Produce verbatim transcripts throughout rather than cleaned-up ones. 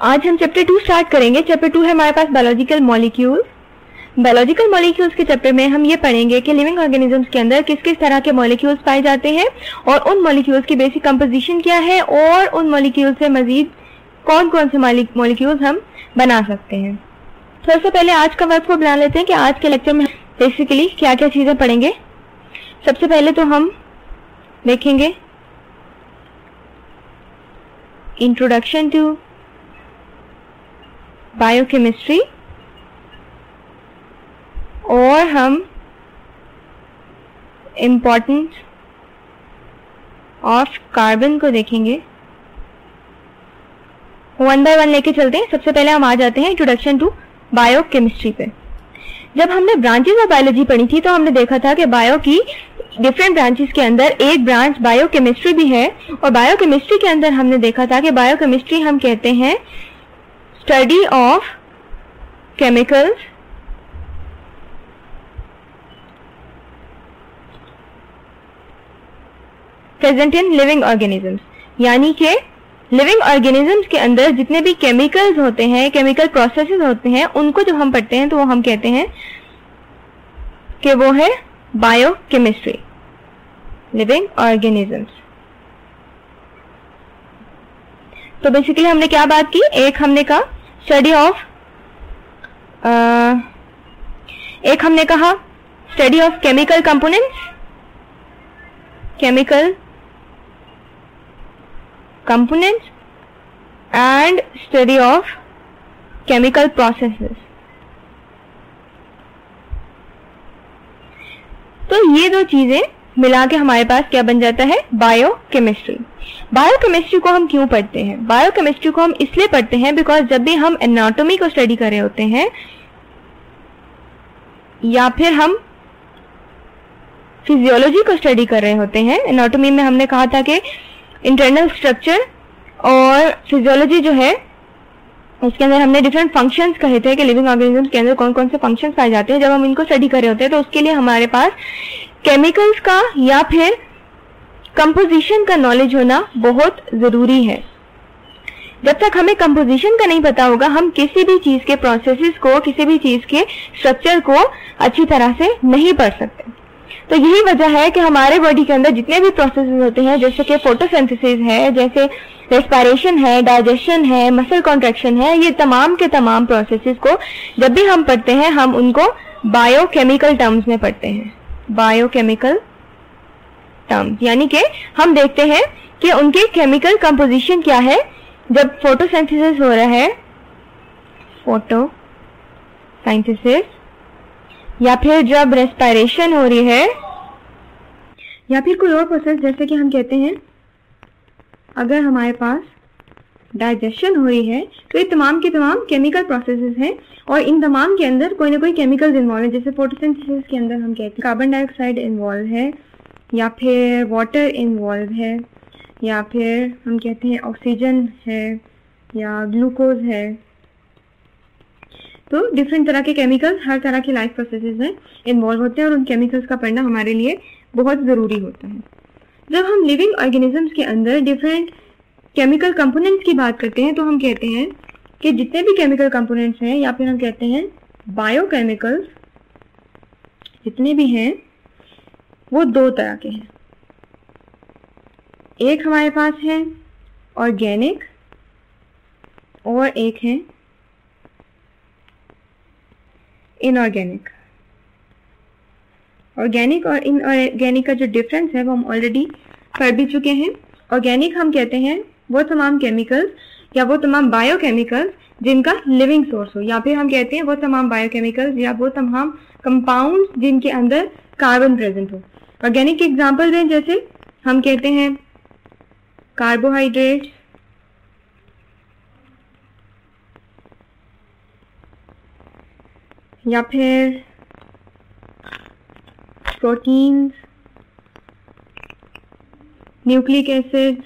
आज हम chapter two start करेंगे। चैप्टर टू है हमारे पास बायोलॉजिकल मॉलिक्यूल्स। बायोलॉजिकल मॉलिक्यूल्स के चैप्टर में हम ये पढ़ेंगे कि लिविंग ऑर्गेनिजम्स के अंदर किस किस तरह के मॉलिक्यूल्स पाए जाते हैं और उन मॉलिक्यूल्स की बेसिक कंपोजिशन क्या है और उन मॉलिक्यूल से मजीद कौन कौन से मॉलिक्यूल्स हम बना सकते हैं। तो सबसे पहले आज का वर्क बना लेते हैं कि आज के लेक्चर में बेसिकली क्या क्या चीजें पढ़ेंगे। सबसे पहले तो हम देखेंगे इंट्रोडक्शन टू बायोकेमिस्ट्री और हम इम्पोर्टेंस ऑफ कार्बन को देखेंगे। वन बाय वन लेके चलते हैं। सबसे पहले हम आ जाते हैं इंट्रोडक्शन टू बायोकेमिस्ट्री पे। जब हमने ब्रांचेस ऑफ बायोलॉजी पढ़ी थी तो हमने देखा था कि बायो की डिफरेंट ब्रांचेस के अंदर एक ब्रांच बायोकेमिस्ट्री भी है और बायोकेमिस्ट्री के अंदर हमने देखा था कि बायोकेमिस्ट्री हम कहते हैं study of chemicals present in living organisms, यानी कि लिविंग ऑर्गेनिजम्स के अंदर जितने भी केमिकल्स होते हैं, केमिकल प्रोसेसेस होते हैं, उनको जब हम पढ़ते हैं तो वो हम कहते हैं कि वो है बायोकेमिस्ट्री, लिविंग ऑर्गेनिजम्स। तो बेसिकली हमने क्या बात की, एक हमने कहा स्टडी ऑफ एक हमने कहा study of chemical components, chemical components and study of chemical processes। तो ये दो चीजें मिला के हमारे पास क्या बन जाता है, बायोकेमिस्ट्री। बायोकेमिस्ट्री को हम क्यों पढ़ते हैं? बायोकेमिस्ट्री को हम इसलिए पढ़ते हैं बिकॉज जब भी हम एनाटॉमी को स्टडी कर रहे होते हैं या फिर हम फिजियोलॉजी को स्टडी कर रहे होते हैं, एनाटॉमी में हमने कहा था कि इंटरनल स्ट्रक्चर और फिजियोलॉजी जो है उसके अंदर हमने डिफरेंट फंक्शंस कहे थे कि लिविंग ऑर्गेनिजम्स के अंदर कौन कौन से फंक्शंस पाए जाते हैं। जब हम इनको स्टडी कर रहे होते हैं तो उसके लिए हमारे पास केमिकल्स का या फिर कंपोजिशन का नॉलेज होना बहुत जरूरी है। जब तक हमें कंपोजिशन का नहीं पता होगा हम किसी भी चीज के प्रोसेसेस को, किसी भी चीज के स्ट्रक्चर को अच्छी तरह से नहीं पढ़ सकते। तो यही वजह है कि हमारे बॉडी के अंदर जितने भी प्रोसेसेस होते हैं, जैसे कि फोटोसिंथेसिस है, जैसे रेस्पिरेशन है, डाइजेशन है, मसल कॉन्ट्रैक्शन है, ये तमाम के तमाम प्रोसेसेस को जब भी हम पढ़ते हैं हम उनको बायोकेमिकल टर्म्स में पढ़ते हैं। बायोकेमिकल टर्म्स यानी कि हम देखते हैं कि उनके केमिकल कंपोजिशन क्या है। जब फोटोसिंथेसिस हो रहा है, फोटोसिंथेसिस, या फिर जब रेस्पिरेशन हो रही है या फिर कोई और प्रोसेस, जैसे कि हम कहते हैं अगर हमारे पास डाइजेशन हो रही है तो ये तमाम के तमाम केमिकल प्रोसेसेस हैं और इन तमाम के अंदर कोई ना कोई केमिकल्स इन्वॉल्व है। जैसे फोटोसिंथेसिस के अंदर हम कहते हैं कार्बन डाइऑक्साइड इन्वॉल्व है या फिर वाटर इन्वॉल्व है या फिर हम कहते हैं ऑक्सीजन है या ग्लूकोज है। तो डिफरेंट तरह के केमिकल्स हर तरह के लाइफ प्रोसेसेस में इन्वॉल्व होते हैं और उन केमिकल्स का पढ़ना हमारे लिए बहुत ज़रूरी होता है। जब हम लिविंग ऑर्गेनिजम्स के अंदर डिफरेंट केमिकल कंपोनेंट्स की बात करते हैं तो हम कहते हैं कि जितने भी केमिकल कंपोनेंट्स हैं या फिर हम कहते हैं बायोकेमिकल्स जितने भी हैं वो दो तरह के हैं। एक हमारे पास है ऑर्गेनिक और एक है इनऑर्गेनिक। ऑर्गेनिक और इनऑर्गेनिक का जो डिफरेंस है वो हम ऑलरेडी पढ़ भी चुके हैं। ऑर्गेनिक हम कहते हैं वो तमाम केमिकल्स या वो तमाम बायोकेमिकल्स जिनका लिविंग सोर्स हो, या फिर हम कहते हैं वो तमाम बायोकेमिकल्स या वो तमाम कंपाउंड्स जिनके अंदर कार्बन प्रेजेंट हो। ऑर्गेनिक के एग्जाम्पल हैं, जैसे हम कहते हैं कार्बोहाइड्रेट्स, या फिर proteins, nucleic acids,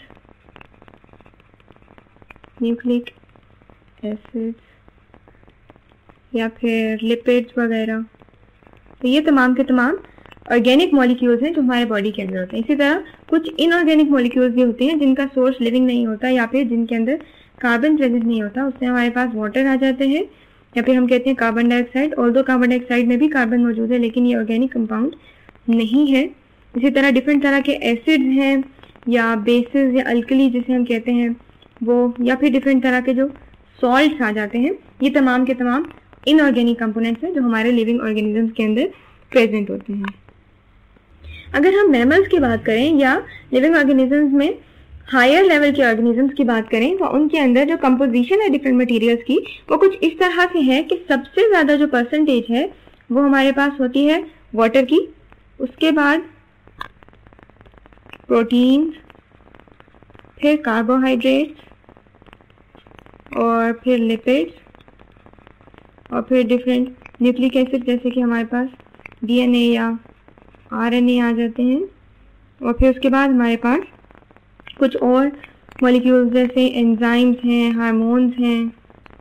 nucleic acids या फिर लिपिड्स वगैरह। तो ये तमाम के तमाम ऑर्गेनिक मॉलिक्यूल्स हैं जो हमारे बॉडी के अंदर होते हैं। इसी तरह कुछ इनऑर्गेनिक मॉलिक्यूल्स भी होते हैं जिनका सोर्स लिविंग नहीं होता या फिर जिनके अंदर कार्बन प्रेजेंट नहीं होता, उससे हमारे पास वाटर आ जाते हैं, या फिर हम कहते हैं carbon dioxide. Although carbon dioxide में भी कार्बन मौजूद है, लेकिन ये ऑर्गेनिक कंपाउंड नहीं है। इसी तरह डिफरेंट तरह के एसिड्स हैं या बेसिस या अल्कली जिसे हम कहते हैं वो, या फिर डिफरेंट तरह के जो सॉल्ट्स आ जाते हैं, ये तमाम के तमाम इनऑर्गेनिक कंपोनेंट्स हैं जो हमारे लिविंग ऑर्गेनिजम्स के अंदर प्रेजेंट होते हैं। अगर हम मैमल्स की बात करें या लिविंग ऑर्गेनिजम्स में हायर लेवल के ऑर्गेनिजम्स की बात करें, तो उनके अंदर जो कंपोजिशन है डिफरेंट मटेरियल्स की वो कुछ इस तरह से है कि सबसे ज्यादा जो परसेंटेज है वो हमारे पास होती है वाटर की, उसके बाद प्रोटीन, फिर कार्बोहाइड्रेट्स, और फिर लिपिड्स, और फिर डिफरेंट न्यूक्लिक एसिड जैसे कि हमारे पास डीएनए या आरएनए आ जाते हैं, और फिर उसके बाद हमारे पास कुछ और मॉलिक्यूल्स जैसे एंजाइम्स हैं, हार्मोन्स हैं,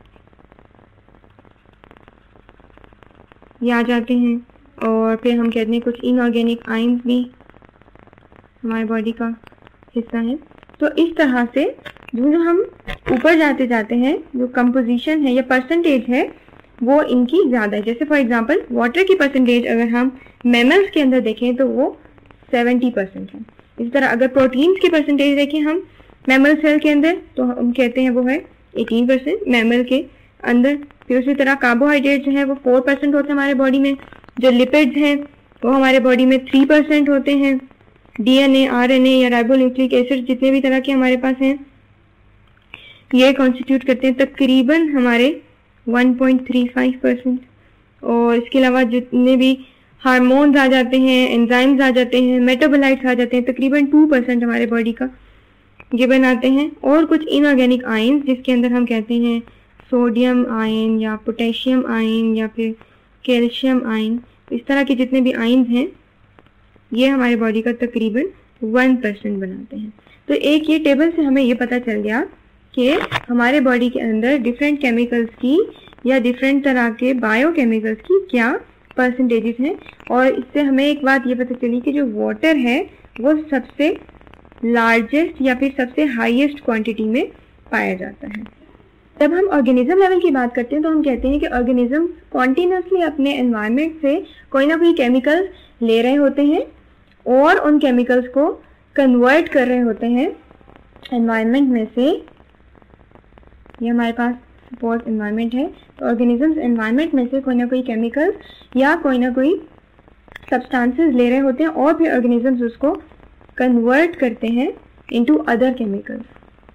ये आ जाते हैं, और फिर हम कहते हैं कुछ इनऑर्गेनिक आयंस भी हमारे बॉडी का हिस्सा है। तो इस तरह से जो जो हम ऊपर जाते जाते हैं जो कंपोजिशन है या परसेंटेज है वो इनकी ज़्यादा है। जैसे फॉर एग्जांपल वाटर की परसेंटेज अगर हम मैमल्स के अंदर देखें तो वो सेवेंटी परसेंट है। इसी तरह अगर प्रोटीन्स की परसेंटेज देखें हम मैमल सेल के अंदर तो हम कहते हैं वो है एटीन परसेंट मैमल के अंदर। फिर उसी तरह कार्बोहाइड्रेट जो है वो फोर परसेंट होते हैं हमारे बॉडी में। जो लिपिड्स हैं वो हमारे बॉडी में थ्री परसेंट होते हैं। डीएनए, आरएनए या राइबोन्यूक्लिक एसिड जितने भी तरह के हमारे पास हैं ये कॉन्स्टिट्यूट करते हैं तकरीबन हमारे one point three five percent. और इसके अलावा जितने भी हार्मोन्स आ जाते हैं, एंजाइम्स आ जाते हैं, मेटाबोलाइट्स आ जाते हैं, तकरीबन टू परसेंट हमारे बॉडी का ये बनाते हैं। और कुछ इनऑर्गेनिक आयंस जिसके अंदर हम कहते हैं सोडियम आयन या पोटेशियम आयन या फिर कैल्शियम आयन, इस तरह के जितने भी आयंस हैं ये हमारे बॉडी का तकरीबन वन परसेंट बनाते हैं। तो एक ये टेबल से हमें ये पता चल गया कि हमारे बॉडी के अंदर डिफरेंट केमिकल्स की या डिफरेंट तरह के बायोकेमिकल्स की क्या परसेंटेजेस हैं। और इससे हमें एक बात ये पता चली कि जो वाटर है वो सबसे लार्जेस्ट या फिर सबसे हाईएस्ट क्वांटिटी में पाया जाता है। जब हम ऑर्गेनिज्म लेवल की बात करते हैं तो हम कहते हैं कि ऑर्गेनिज्म कॉन्टिन्यूसली अपने एनवायरनमेंट से कोई ना कोई केमिकल ले रहे होते हैं और उन केमिकल्स को कन्वर्ट कर रहे होते हैं एनवायरनमेंट में से। ये हमारे पास सपोज एनवायरनमेंट है तो ऑर्गेनिजम्स एनवायरनमेंट में से कोई ना कोई केमिकल या कोई ना कोई सब्सटेंसेस ले रहे होते हैं और फिर ऑर्गेनिजम्स उसको कन्वर्ट करते हैं इनटू अदर केमिकल्स।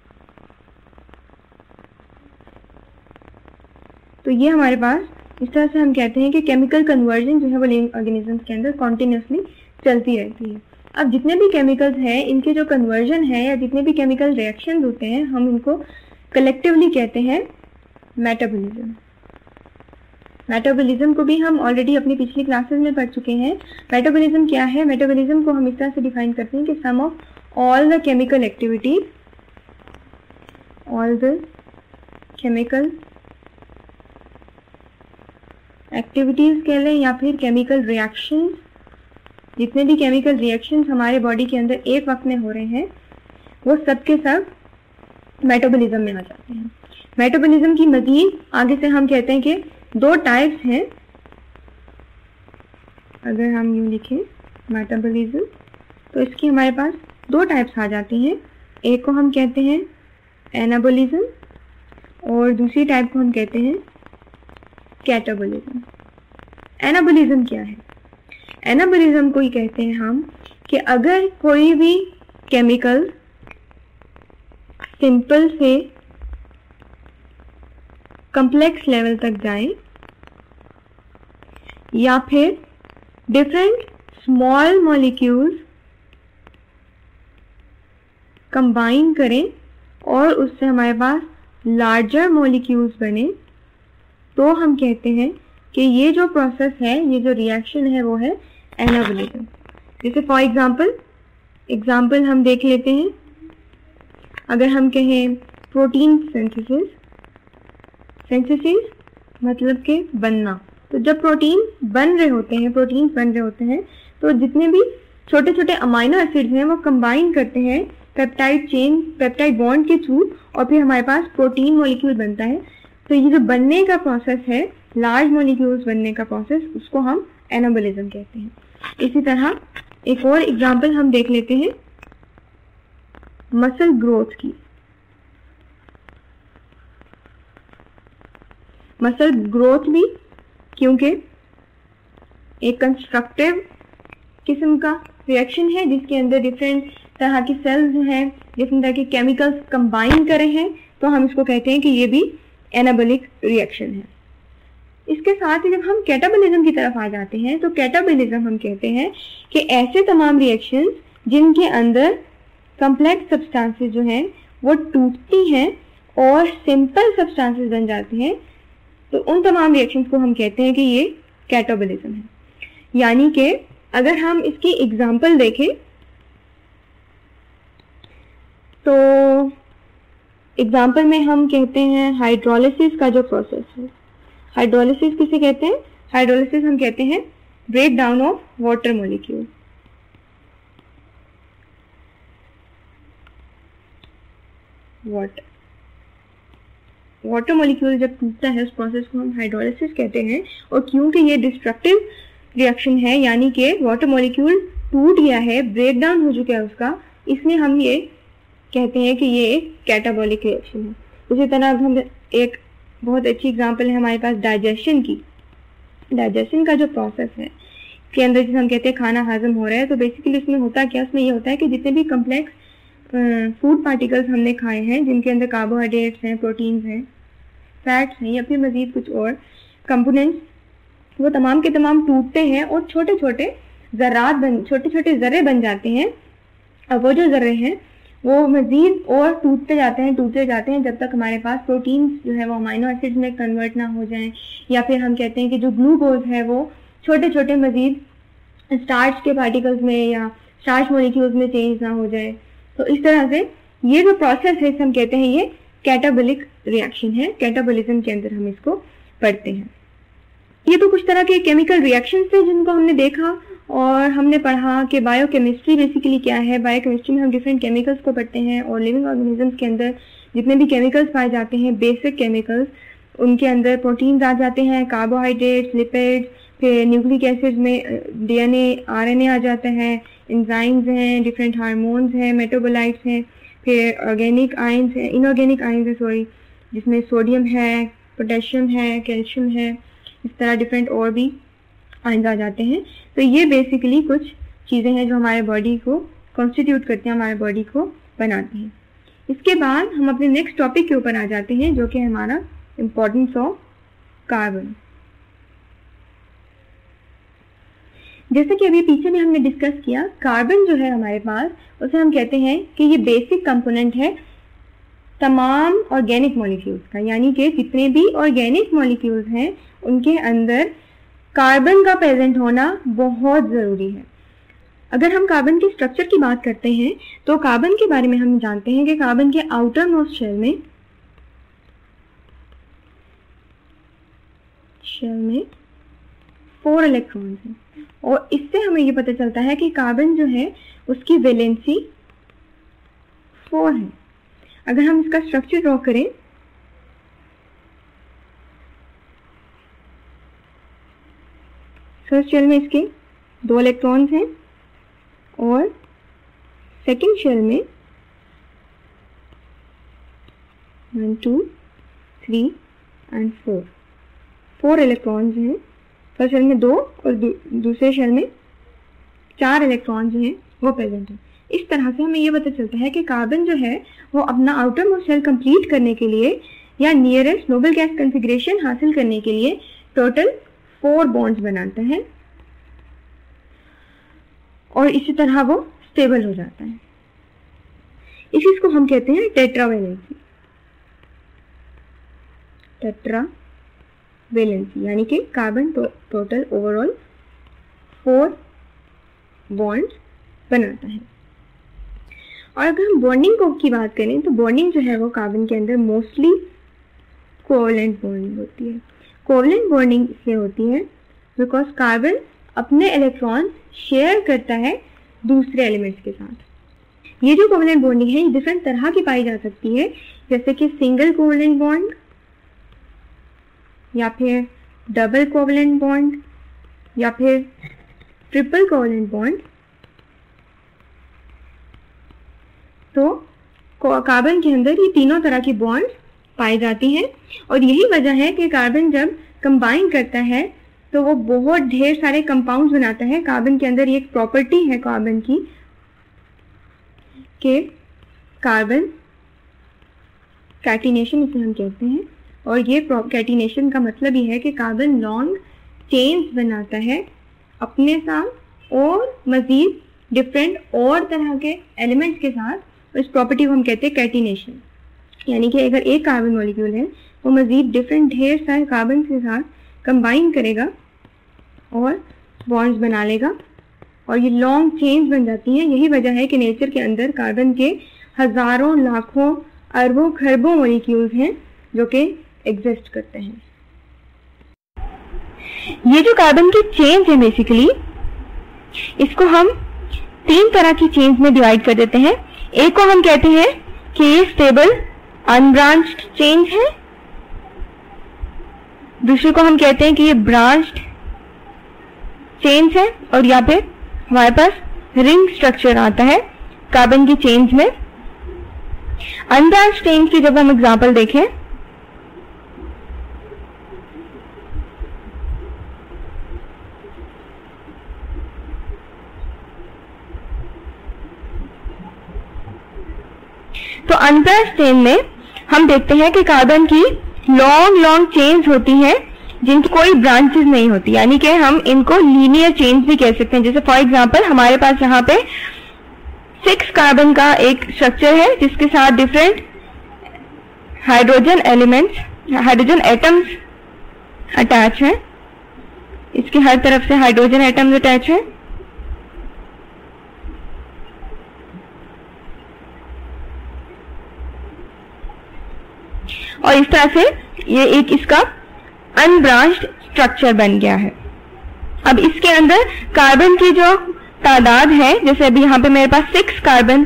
तो ये हमारे पास इस तरह से हम कहते हैं कि केमिकल कन्वर्जन जो है वो लिविंग ऑर्गेनिजम्स के अंदर कॉन्टिन्यूसली चलती रहती है। अब जितने भी केमिकल्स हैं इनके जो कन्वर्जन है या जितने भी केमिकल रिएक्शंस होते हैं हम इनको कलेक्टिवली कहते हैं मेटाबॉलिज्म। मेटाबॉलिज्म को भी हम ऑलरेडी अपनी पिछली क्लासेस में पढ़ चुके हैं। मेटाबॉलिज्म क्या है? मेटाबॉलिज्म को हम इस तरह से डिफाइन करते हैं कि sum of all the chemical activities, all the chemical activities कह लें या फिर केमिकल रिएक्शंस, जितने भी केमिकल रिएक्शंस हमारे बॉडी के अंदर एक वक्त में हो रहे हैं वो सब के सब मेटाबॉलिज्म में आ जाते हैं। मेटाबॉलिज्म की मजीद आगे से हम कहते हैं कि दो टाइप्स हैं। अगर हम यूं लिखें मेटाबॉलिज्म तो इसकी हमारे पास दो टाइप्स आ जाती हैं। एक को हम कहते हैं एनाबॉलिज्म और दूसरी टाइप को हम कहते हैं कैटाबॉलिज्म। एनाबॉलिज्म क्या है? एनाबॉलिज्म को ही कहते हैं हम कि अगर कोई भी केमिकल सिंपल से कॉम्प्लेक्स लेवल तक जाए या फिर डिफरेंट स्मॉल मॉलिक्यूल्स कंबाइन करें और उससे हमारे पास लार्जर मॉलिक्यूल्स बने तो हम कहते हैं कि ये जो प्रोसेस है, ये जो रिएक्शन है वो है एनाबॉलिज्म। जैसे फॉर एग्जांपल एग्जांपल हम देख लेते हैं। अगर हम कहें प्रोटीन सिंथेसिस, सिंथेसिस मतलब के बनना, तो जब प्रोटीन बन रहे होते हैं प्रोटीन्स बन रहे होते हैं तो जितने भी छोटे छोटे अमाइनो एसिड्स हैं वो कंबाइन करते हैं पेप्टाइड चेन, पेप्टाइड बॉन्ड के थ्रू, और फिर हमारे पास प्रोटीन मॉलिक्यूल बनता है। तो ये जो बनने का प्रोसेस है, लार्ज मॉलिक्यूल्स बनने का प्रोसेस, उसको हम एनाबॉलिज्म कहते हैं। इसी तरह एक और एग्जांपल हम देख लेते हैं मसल ग्रोथ की। मसल ग्रोथ भी क्योंकि एक कंस्ट्रक्टिव किस्म का रिएक्शन है जिसके अंदर डिफरेंट तरह की सेल्स हैं, डिफरेंट तरह के केमिकल्स कंबाइन करे हैं, तो हम इसको कहते हैं कि ये भी एनाबॉलिक रिएक्शन है। इसके साथ ही जब हम कैटाबॉलिज्म की तरफ आ जाते हैं तो कैटाबॉलिज्म हम कहते हैं कि ऐसे तमाम रिएक्शंस जिनके अंदर कॉम्प्लेक्स सब्सटेंसेस जो हैं वो टूटती हैं और सिंपल सब्सटेंसेस बन जाते हैं, तो उन तमाम रिएक्शंस को हम कहते हैं कि ये कैटाबॉलिज्म है। यानी कि अगर हम इसकी एग्जांपल देखें तो एग्जांपल में हम कहते हैं हाइड्रोलिसिस का जो प्रोसेस है, हाइड्रोलिसिस किसे कहते हैं? हाइड्रोलिसिस हम कहते हैं break down of water molecule. Water water molecule जब टूटता है उस प्रोसेस को हम हाइड्रोलिसिस कहते हैं। और क्योंकि ये डिस्ट्रक्टिव रिएक्शन है, यानी कि वाटर मॉलिक्यूल टूट गया है, ब्रेक डाउन हो चुका है उसका, इसलिए हम ये कहते हैं कि ये एक कैटाबॉलिक रिएक्शन है। उसी तरह अब हम एक बहुत अच्छी एग्जांपल है हमारे पास डाइजेशन की। डाइजेशन का जो प्रोसेस है के अंदर जिसे हम कहते हैं खाना हाजम हो रहा है, तो बेसिकली इसमें होता क्या, उसमें ये होता है कि जितने भी कम्प्लेक्स फूड पार्टिकल्स हमने खाए हैं जिनके अंदर कार्बोहाइड्रेट्स हैं, प्रोटीन्स हैं, फैट्स हैं या फिर मजीद कुछ और कंपोनेंट्स, वो तमाम के तमाम टूटते हैं और छोटे छोटे ज़रात बन छोटे छोटे ज़र्रे बन जाते हैं। अब वो जो ज़र्रे हैं वो मजीद और टूटते जाते हैं टूटते जाते हैं जब तक हमारे पास प्रोटीन्स जो है वो अमाइनो एसिड्स में कन्वर्ट ना हो जाएं, या फिर हम कहते हैं कि जो ग्लूकोज है वो छोटे छोटे मजीद स्टार्च के पार्टिकल्स में या स्टार्च मॉलिक्यूल्स में चेंज ना हो जाए। तो इस तरह से ये जो प्रोसेस है इसे हम कहते हैं ये कैटाबॉलिक रिएक्शन है। कैटाबॉलिज्म के अंदर हम इसको पढ़ते हैं। ये तो कुछ तरह के केमिकल रिएक्शंस थे जिनको हमने देखा और हमने पढ़ा कि बायोकेमिस्ट्री बेसिकली क्या है। बायोकेमिस्ट्री में हम डिफरेंट केमिकल्स को पढ़ते हैं और लिविंग ऑर्गेनिजम्स के अंदर जितने भी केमिकल्स पाए जाते हैं, बेसिक केमिकल्स, उनके अंदर प्रोटीन्स आ जाते हैं, कार्बोहाइड्रेट्स, लिपिड्स, फिर न्यूक्लिक एसिड्स में डीएनए, आरएनए आ जाता है, एंजाइम्स हैं, डिफरेंट हार्मोन्स हैं, मेटाबोलाइट्स हैं, फिर ऑर्गेनिक आयंस हैं, इनऑर्गेनिक आयंस है सॉरी जिसमें सोडियम है, पोटेशियम है, कैल्शियम है, इस तरह डिफरेंट और भी आयंस आ जाते हैं। तो ये बेसिकली कुछ चीज़ें हैं जो हमारे बॉडी को कॉन्स्टिट्यूट करते हैं, हमारे बॉडी को बनाती हैं। इसके बाद हम अपने नेक्स्ट टॉपिक के ऊपर आ जाते हैं जो कि हमारा इम्पोर्टेंस ऑफ कार्बन। जैसे कि अभी पीछे में हमने डिस्कस किया, कार्बन जो है हमारे पास उसे हम कहते हैं कि ये बेसिक कंपोनेंट है तमाम ऑर्गेनिक मॉलिक्यूल्स का, यानी कि जितने भी ऑर्गेनिक मॉलिक्यूल्स हैं उनके अंदर कार्बन का प्रेजेंट होना बहुत ज़रूरी है। अगर हम कार्बन के स्ट्रक्चर की बात करते हैं तो कार्बन के बारे में हम जानते हैं कि कार्बन के आउटर मोस्ट शेल में शेल में फोर इलेक्ट्रॉन्स हैं और इससे हमें ये पता चलता है कि कार्बन जो है उसकी वैलेंसी फोर है। अगर हम इसका स्ट्रक्चर ड्रॉ करें फर्स्ट शेल में इसके दो इलेक्ट्रॉन्स हैं और सेकंड शेल में one two three and four four electrons हैं। फर्स्ट शेल में दो और दू, दूसरे शेल में चार इलेक्ट्रॉन्स हैं वो प्रेजेंट है। इस तरह से हमें ये पता चलता है कि कार्बन जो है वो अपना आउटर मोस्ट शेल कंप्लीट करने के लिए या नियरेस्ट नोबल गैस कॉन्फ़िगरेशन हासिल करने के लिए टोटल फोर बॉन्ड्स बनाता है और इसी तरह वो स्टेबल हो जाता है। इस चीज को हम कहते हैं टेट्रावैलेंसी। टेट्रावैलेंसी यानी कि कार्बन तो, टोटल ओवरऑल फोर बॉन्ड्स बनाता है। और अगर हम बॉन्डिंग को की बात करें तो बॉन्डिंग जो है वो कार्बन के अंदर मोस्टली कोवलेंट बॉन्डिंग होती है। कोवलेंट बॉन्डिंग इसलिए होती है बिकॉज कार्बन अपने इलेक्ट्रॉन शेयर करता है दूसरे एलिमेंट्स के साथ। ये जो कोवेलेंट बॉन्डिंग है ये डिफरेंट तरह की पाई जा सकती है, जैसे कि सिंगल कोवेलेंट बॉन्ड या फिर डबल कोवेलेंट बॉन्ड या फिर ट्रिपल कोवेलेंट बॉन्ड। तो कार्बन के अंदर ये तीनों तरह की बॉन्ड पाई जाती हैं और यही वजह है कि कार्बन जब कंबाइन करता है तो वो बहुत ढेर सारे कंपाउंड्स बनाता है। कार्बन के अंदर ये एक प्रॉपर्टी है कार्बन की कि कार्बन कैटिनेशन इसे हम कहते हैं, और ये कैटिनेशन का मतलब ये है कि कार्बन लॉन्ग चेन्स बनाता है अपने साथ और मजीद डिफरेंट और तरह के एलिमेंट्स के साथ। इस प्रॉपर्टी को हम कहते हैं कैटिनेशन, यानी कि अगर एक कार्बन मॉलिक्यूल है वो मजीद डिफरेंट ढेर सारे कार्बन के साथ कंबाइन करेगा और बॉन्ड्स बना लेगा और ये लॉन्ग चेन्स बन जाती हैं। यही वजह है कि नेचर के अंदर कार्बन के हजारों लाखों अरबों खरबों मॉलिक्यूल्स हैं जो कि एग्जिस्ट करते हैं। ये जो कार्बन की चेन्स है बेसिकली इसको हम तीन तरह की चेन्स में डिवाइड कर देते हैं। एक को हम कहते हैं कि ये स्टेबल अनब्रांच्ड चेन्स है, दूसरे को हम कहते हैं कि ये ब्रांच्ड चेन्स है, और यहाँ पे हमारे पास रिंग स्ट्रक्चर आता है कार्बन की चेन्स में। अनब्रांच्ड चेन्स की जब हम एग्जांपल देखें तो अनब्रांच्ड चेन में हम देखते हैं कि कार्बन की लॉन्ग लॉन्ग चेन्स होती हैं जिनकी कोई ब्रांचेस नहीं होती, यानी कि हम इनको लीनियर चेन्स भी कह सकते हैं। जैसे फॉर एग्जांपल हमारे पास यहाँ पे सिक्स कार्बन का एक स्ट्रक्चर है जिसके साथ different hydrogen elements hydrogen atoms attach हैं। इसके हर तरफ से हाइड्रोजन एटम्स अटैच हैं। और इस तरह से ये एक इसका अनब्रांच्ड स्ट्रक्चर बन गया है। अब इसके अंदर कार्बन की जो तादाद है, जैसे अभी यहाँ पे मेरे पास सिक्स कार्बन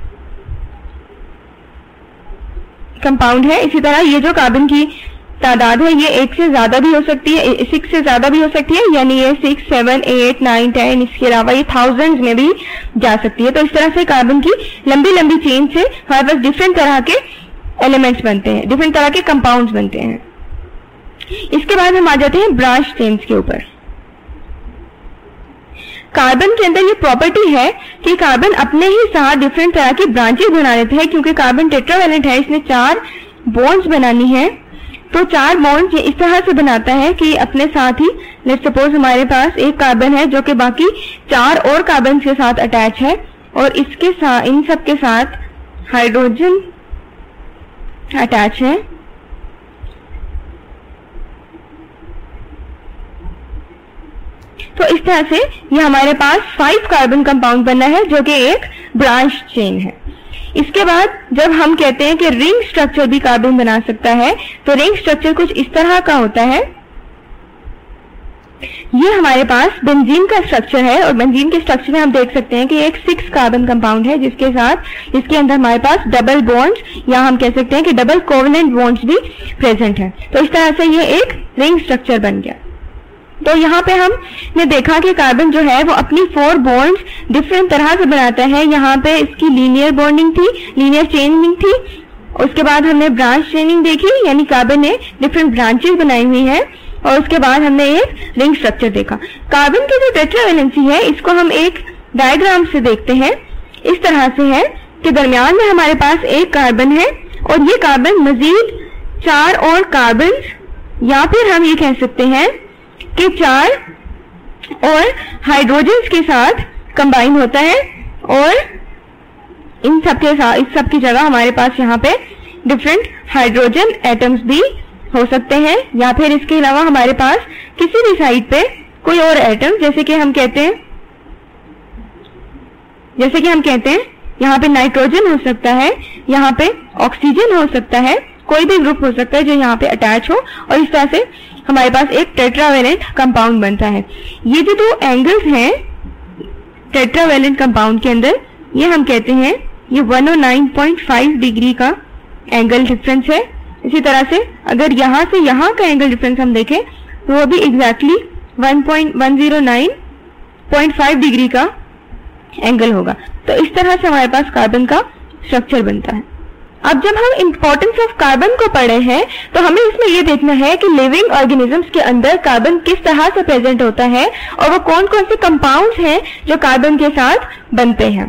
कंपाउंड है, इसी तरह ये जो कार्बन की तादाद है ये एक से ज्यादा भी हो सकती है, सिक्स से ज्यादा भी हो सकती है, यानी ये six seven eight nine ten, इसके अलावा ये थाउजेंड्स में भी जा सकती है। तो इस तरह से कार्बन की लंबी लंबी चेन से हमारे पास डिफरेंट तरह के एलिमेंट्स बनते हैं, डिफरेंट तरह के कंपाउंड्स बनते हैं। इसके बाद हम आ जाते हैं ब्रांच चेन्स के ऊपर। कार्बन के अंदर ये प्रॉपर्टी है कि कार्बन अपने ही साथ डिफरेंट तरह की ब्रांचेस बना लेते हैं। क्योंकि कार्बन टेट्रावैलेंट है, इसने चार बॉन्ड्स बनानी है, तो चार बॉन्ड्स ये इस तरह से बनाता है कि अपने साथ ही, लेट्स सपोज हमारे पास एक कार्बन है जो कि बाकी चार और कार्बन के साथ अटैच है और इसके साथ इन सब के साथ हाइड्रोजन अटैच है। तो इस तरह से ये हमारे पास फाइव कार्बन कंपाउंड बना है जो कि एक ब्रांच चेन है। इसके बाद जब हम कहते हैं कि रिंग स्ट्रक्चर भी कार्बन बना सकता है, तो रिंग स्ट्रक्चर कुछ इस तरह का होता है। ये हमारे पास बेंजीन का स्ट्रक्चर है और बेंजीन के स्ट्रक्चर में हम देख सकते हैं कि एक सिक्स कार्बन कंपाउंड है जिसके साथ इसके अंदर हमारे पास डबल बॉन्ड्स या हम कह सकते हैं कि डबल कोवेलेंट बॉन्ड्स भी प्रेजेंट है। तो इस तरह से ये एक रिंग स्ट्रक्चर बन गया। तो यहाँ पे हमने देखा कि कार्बन जो है वो अपनी फोर बॉन्ड्स डिफरेंट तरह से बनाता है। यहाँ पे इसकी लीनियर बॉन्डिंग थी, लीनियर चेनिंग थी। उसके बाद हमने ब्रांच चेनिंग देखी, यानी कार्बन ने डिफरेंट ब्रांचेस बनाई हुई है। और उसके बाद हमने एक रिंग स्ट्रक्चर देखा। कार्बन की जो टेट्रावैलेंसी है इसको हम एक डायग्राम से देखते हैं। इस तरह से है कि दरमियान में हमारे पास एक कार्बन है और ये कार्बन मजीद चार और कार्बन या फिर हम ये कह सकते हैं कि चार और हाइड्रोजन्स के साथ कंबाइन होता है और इन सब के साथ इस सब की जगह हमारे पास यहाँ पे डिफरेंट हाइड्रोजन एटम्स भी हो सकते हैं, या फिर इसके अलावा हमारे पास किसी भी साइड पे कोई और एटम, जैसे कि हम कहते हैं जैसे कि हम कहते हैं यहाँ पे नाइट्रोजन हो सकता है, यहाँ पे ऑक्सीजन हो सकता है, कोई भी ग्रुप हो सकता है जो यहाँ पे अटैच हो और इस तरह से हमारे पास एक टेट्रावैलेंट कंपाउंड बनता है। ये जो दो एंगल्स हैं टेट्रावैलेंट कंपाउंड के अंदर ये हम कहते हैं ये one o nine point five degree का एंगल डिफरेंस है। इसी तरह से अगर यहाँ से यहाँ का एंगल डिफरेंस हम देखें तो वो भी exactly one point one zero nine point five degree का एंगल होगा। तो इस तरह से हमारे पास कार्बन का स्ट्रक्चर बनता है। अब जब हम इंपॉर्टेंस ऑफ कार्बन को पढ़े हैं तो हमें इसमें यह देखना है कि लिविंग ऑर्गेनिजम्स के अंदर कार्बन किस तरह से प्रेजेंट होता है और वो कौन कौन से कंपाउंड्स हैं जो कार्बन के साथ बनते हैं।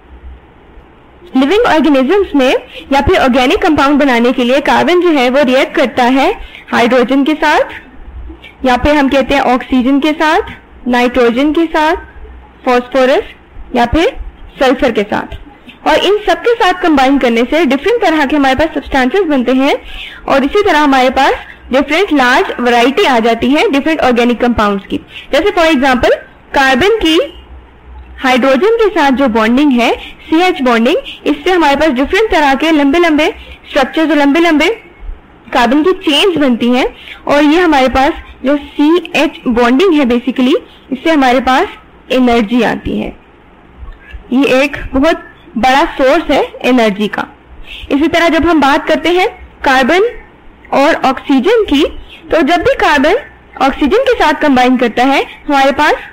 लिविंग ऑर्गेनिजम्स में या फिर ऑर्गेनिक कंपाउंड बनाने के लिए कार्बन जो है वो रिएक्ट करता है हाइड्रोजन के साथ, या फिर हम कहते हैं ऑक्सीजन के साथ, नाइट्रोजन के साथ, फास्फोरस या फिर सल्फर के साथ, और इन सब के साथ कंबाइन करने से डिफरेंट तरह के हमारे पास सब्सटेंसेस बनते हैं और इसी तरह हमारे पास डिफरेंट लार्ज वैरायटी आ जाती है डिफरेंट ऑर्गेनिक कंपाउंड्स की। जैसे फॉर एग्जांपल कार्बन की हाइड्रोजन के साथ जो बॉन्डिंग है सी एच बॉन्डिंग, इससे हमारे पास डिफरेंट तरह के लंबे लंबे स्ट्रक्चर्स और लंबे लंबे कार्बन की चेन्स बनती हैं और ये हमारे पास जो सी एच बॉन्डिंग है बेसिकली इससे हमारे पास एनर्जी आती है। ये एक बहुत बड़ा सोर्स है एनर्जी का। इसी तरह जब हम बात करते हैं कार्बन और ऑक्सीजन की, तो जब भी कार्बन ऑक्सीजन के साथ कंबाइन करता है हमारे पास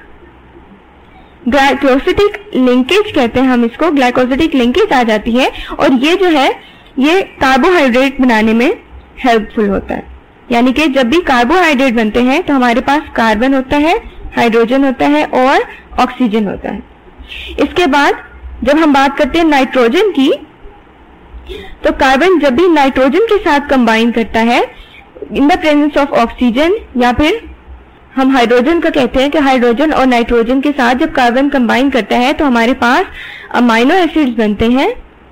ग्लाइकोसिटिक लिंकेज कहते हैं हम इसको, ग्लाइकोसिटिक लिंकेज आ जाती है और ये जो है ये कार्बोहाइड्रेट बनाने में हेल्पफुल होता है। यानी कि जब भी कार्बोहाइड्रेट बनते हैं तो हमारे पास कार्बन होता है, हाइड्रोजन होता है और ऑक्सीजन होता है। इसके बाद जब हम बात करते हैं नाइट्रोजन की, तो कार्बन जब भी नाइट्रोजन के साथ कंबाइन करता है in the presence of oxygen, या फिर हम हाइड्रोजन का कहते हैं कि हाइड्रोजन और नाइट्रोजन के साथ जब कार्बन कंबाइन करता है तो हमारे पास अमाइनो एसिड्स बनते हैं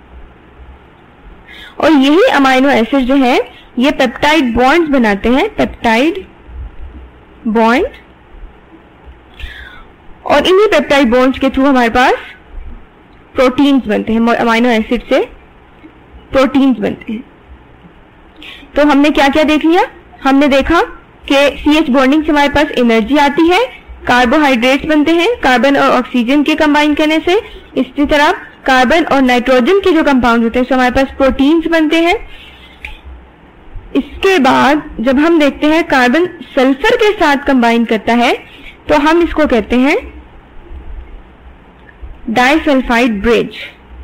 और यही अमाइनो एसिड जो है ये पेप्टाइड बॉन्ड्स बनाते हैं, पेप्टाइड बॉन्ड, और इन्हीं पेप्टाइड बॉन्ड्स के थ्रू हमारे पास प्रोटीन्स बनते हैं। अमाइनो एसिड से प्रोटीन्स बनते हैं। तो हमने क्या क्या देख लिया? हमने देखा कि सी एच बॉन्डिंग से हमारे पास एनर्जी आती है, कार्बोहाइड्रेट्स बनते हैं कार्बन और ऑक्सीजन के कंबाइन करने से। इसी तरह कार्बन और नाइट्रोजन के जो कंपाउंड होते हैं तो हमारे पास प्रोटीन्स बनते हैं। इसके बाद जब हम देखते हैं कार्बन सल्फर के साथ कंबाइन करता है तो हम इसको कहते हैं डाइसल्फाइड ब्रिज।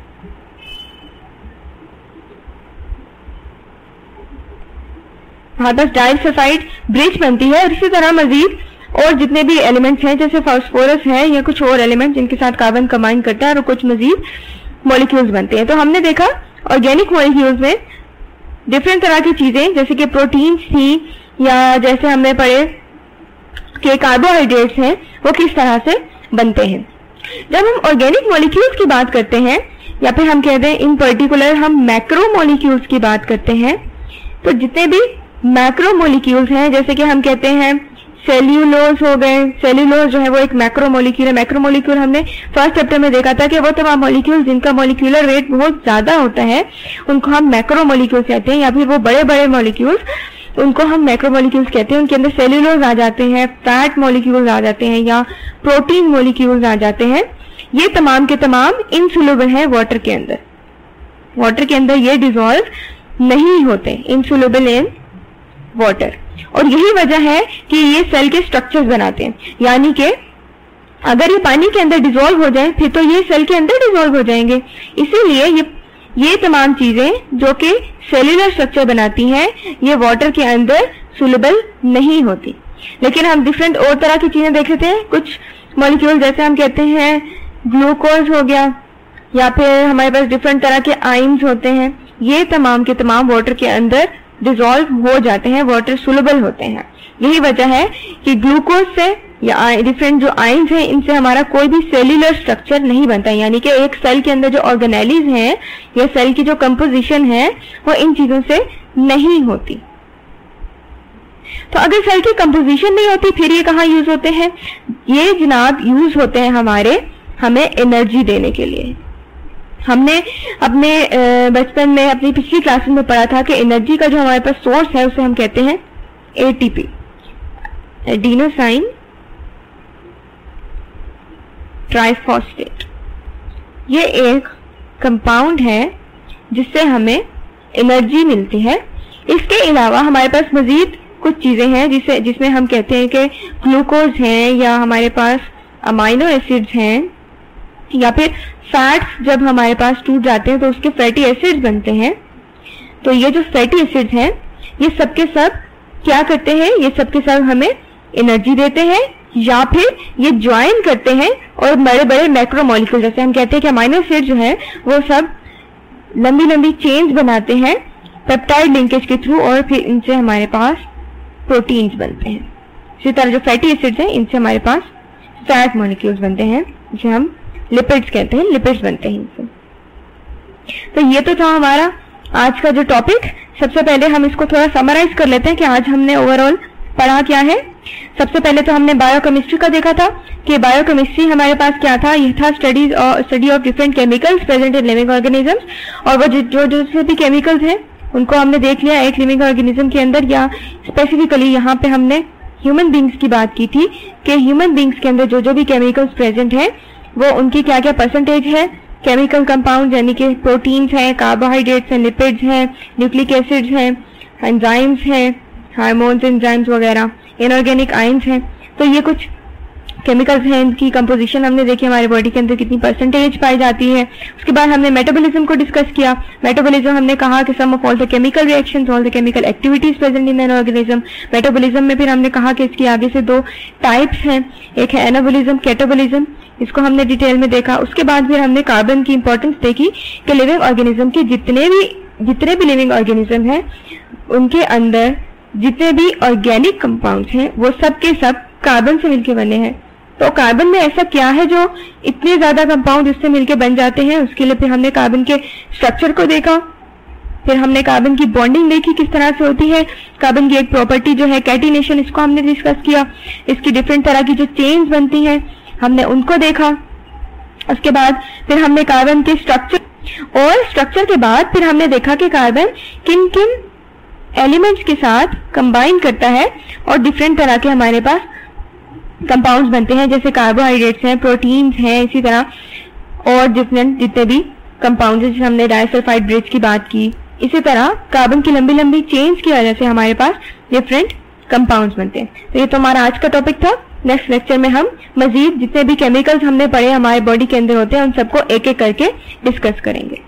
हमारे पास डाइसल्फाइड ब्रिज बनती है और इसी तरह मजीद और जितने भी एलिमेंट्स हैं जैसे फास्फोरस है या कुछ और एलिमेंट जिनके साथ कार्बन कंबाइन करता है और कुछ मजीद मॉलिक्यूल्स बनते हैं। तो हमने देखा ऑर्गेनिक मॉलिक्यूल्स में डिफरेंट तरह की चीजें जैसे कि प्रोटीन्स थी या जैसे हमने पढ़े कि कार्बोहाइड्रेट्स हैं वो किस तरह से बनते हैं। जब हम ऑर्गेनिक मॉलिक्यूल्स की बात करते हैं या फिर हम कहते हैं इन पर्टिकुलर हम मैक्रो मॉलिक्यूल्स की बात करते हैं, तो जितने भी मैक्रो मॉलिक्यूल्स हैं जैसे कि हम कहते हैं सेल्यूलोज हो गए, सेल्यूलोज जो है वो एक मैक्रो मॉलिक्यूल है। मैक्रो मॉलिक्यूल हमने फर्स्ट चैप्टर में देखा था कि वो तमाम मॉलिक्यूल जिनका मॉलिक्यूलर वेट बहुत ज्यादा होता है उनको हम मैक्रो मॉलिक्यूल्स कहते हैं, या फिर वो बड़े बड़े मॉलिक्यूल्स उनको हम मैक्रो मॉलिक्यूल्स कहते हैं। उनके अंदर सेल्यूलोज आ जाते हैं, फैट मॉलिक्यूल्स आ जाते हैं या प्रोटीन मॉलिक्यूल्स आ जाते हैं। ये तमाम के तमाम इनसोल्यूबल है वाटर के अंदर। वाटर के अंदर ये डिसॉल्व नहीं होते, इनसोल्यूबल इन वाटर, और यही वजह है कि ये सेल के स्ट्रक्चर्स बनाते हैं। यानी कि अगर ये पानी के अंदर डिसॉल्व हो जाए फिर तो ये सेल के अंदर डिसॉल्व हो जाएंगे। इसीलिए ये ये तमाम चीजें जो कि सेल्यूलर स्ट्रक्चर बनाती हैं ये वाटर के अंदर सोल्यूबल नहीं होती। लेकिन हम डिफरेंट और तरह की चीजें देख लेते हैं। कुछ मॉलिक्यूल जैसे हम कहते हैं ग्लूकोज हो गया या फिर हमारे पास डिफरेंट तरह के आइंस होते हैं, ये तमाम के तमाम वाटर के अंदर डिसॉल्व हो जाते हैं, वाटर सोल्यूबल होते हैं। यही वजह है कि ग्लूकोज से या डिफरेंट जो आयंस हैं इनसे हमारा कोई भी सेल्यूलर स्ट्रक्चर नहीं बनता। यानी कि एक सेल के अंदर जो ऑर्गेनेलीज हैं या सेल की जो कंपोजिशन है वो इन चीजों से नहीं होती। तो अगर सेल की कंपोजिशन नहीं होती फिर ये कहाँ यूज होते हैं? ये जनाब यूज होते हैं हमारे हमें एनर्जी देने के लिए। हमने अपने बचपन में अपनी पिछली क्लास में पढ़ा था कि एनर्जी का जो हमारे पास सोर्स है उसे हम कहते हैं एटीपी, एडिनोसाइन ट्राइफॉस्फेट। ये एक कंपाउंड है जिससे हमें एनर्जी मिलती है। इसके अलावा हमारे पास मजीद कुछ चीजें हैं जिसे जिसमें हम कहते हैं कि ग्लूकोज है, या हमारे पास अमाइनो एसिड्स हैं, या फिर फैट्स जब हमारे पास टूट जाते हैं तो उसके फैटी एसिड्स बनते हैं। तो ये जो फैटी एसिड्स हैं ये सब के सब क्या करते हैं, ये सब के सब हमें एनर्जी देते हैं, या फिर ये ज्वाइन करते हैं और बड़े बड़े मैक्रोमोलिक्यूल, जैसे हम कहते हैं कि अमाइनो एसिड जो है वो सब लंबी लंबी चेन्स बनाते हैं पेप्टाइड लिंकेज के थ्रू, और फिर इनसे हमारे पास प्रोटीन्स बनते हैं। इसी तरह जो फैटी एसिड्स हैं इनसे हमारे पास फैट मॉलिक्यूल्स बनते हैं, जिसे हम लिपिड्स कहते हैं, लिपिड्स बनते हैं इनसे। तो ये तो था हमारा आज का जो टॉपिक। सबसे पहले हम इसको थोड़ा समराइज कर लेते हैं कि आज हमने ओवरऑल पढ़ा क्या है। सबसे पहले तो हमने बायोकेमिस्ट्री का देखा था कि बायोकेमिस्ट्री हमारे पास क्या था, यह था स्टडीज और study of different chemicals present in living organisms, और वो जो जो से भी केमिकल्स हैं उनको हमने देख लिया एक लिविंग ऑर्गेनिज्म के अंदर, या स्पेसिफिकली यहाँ पे हमने ह्यूमन बींग्स की बात की थी कि ह्यूमन बींग्स के अंदर जो जो भी केमिकल्स प्रेजेंट है वो उनकी क्या क्या परसेंटेज है। केमिकल कंपाउंड यानी कि प्रोटीन्स हैं, कार्बोहाइड्रेट्स हैं, लिपिड्स हैं, न्यूक्लिक एसिड्स हैं, एंजाइम्स हैं, हार्मोन्स, एंजाइम्स वगैरह, इनऑर्गेनिक आयंस हैं। तो ये कुछ केमिकल्स हैं, इनकी कंपोजिशन हमने देखी, हमारे बॉडी के अंदर कितनी परसेंटेज पाई जाती है। उसके बाद हमने मेटाबॉलिज्म को डिस्कस किया। मेटाबॉलिज्म हमने कहा कि sum of all the chemical reactions, all the chemical activities present in an organism. Metabolism में फिर हमने कहा कि इसकी आगे से दो टाइप्स हैं, एक है एनाबॉलिज्म, कैटाबॉलिज्म, इसको हमने डिटेल में देखा। उसके बाद फिर हमने कार्बन की इंपॉर्टेंस देखी कि लिविंग ऑर्गेनिज्म के जितने भी जितने भी लिविंग ऑर्गेनिज्म हैं उनके अंदर जितने भी ऑर्गेनिक कंपाउंड्स हैं वो सब के सब कार्बन से मिलकर बने हैं। तो कार्बन में ऐसा क्या है जो इतने ज्यादा कंपाउंड उससे मिलकर बन जाते हैं, उसके लिए फिर हमने कार्बन के स्ट्रक्चर को देखा। फिर हमने कार्बन की बॉन्डिंग देखी किस तरह से होती है। कार्बन की एक प्रॉपर्टी जो है कैटिनेशन, इसको हमने डिस्कस किया। इसकी डिफरेंट तरह की जो चेन्स बनती हैं हमने उनको देखा। उसके बाद फिर हमने कार्बन के स्ट्रक्चर, और स्ट्रक्चर के बाद फिर हमने देखा कि कार्बन किन किन एलिमेंट्स के साथ कंबाइन करता है और डिफरेंट तरह के हमारे पास कंपाउंड्स बनते हैं, जैसे कार्बोहाइड्रेट्स हैं, प्रोटीन्स हैं, इसी तरह और डिफरेंट जितने भी कंपाउंड्स, जैसे हमने डाइसल्फाइड ब्रिज की बात की। इसी तरह कार्बन की लंबी लंबी चेन्स की वजह से हमारे पास डिफरेंट कंपाउंड्स बनते हैं। तो ये तो हमारा आज का टॉपिक था। नेक्स्ट लेक्चर में हम मजीद जितने भी केमिकल्स हमने पढ़े हमारे बॉडी के अंदर होते हैं उन सबको एक एक करके डिस्कस करेंगे।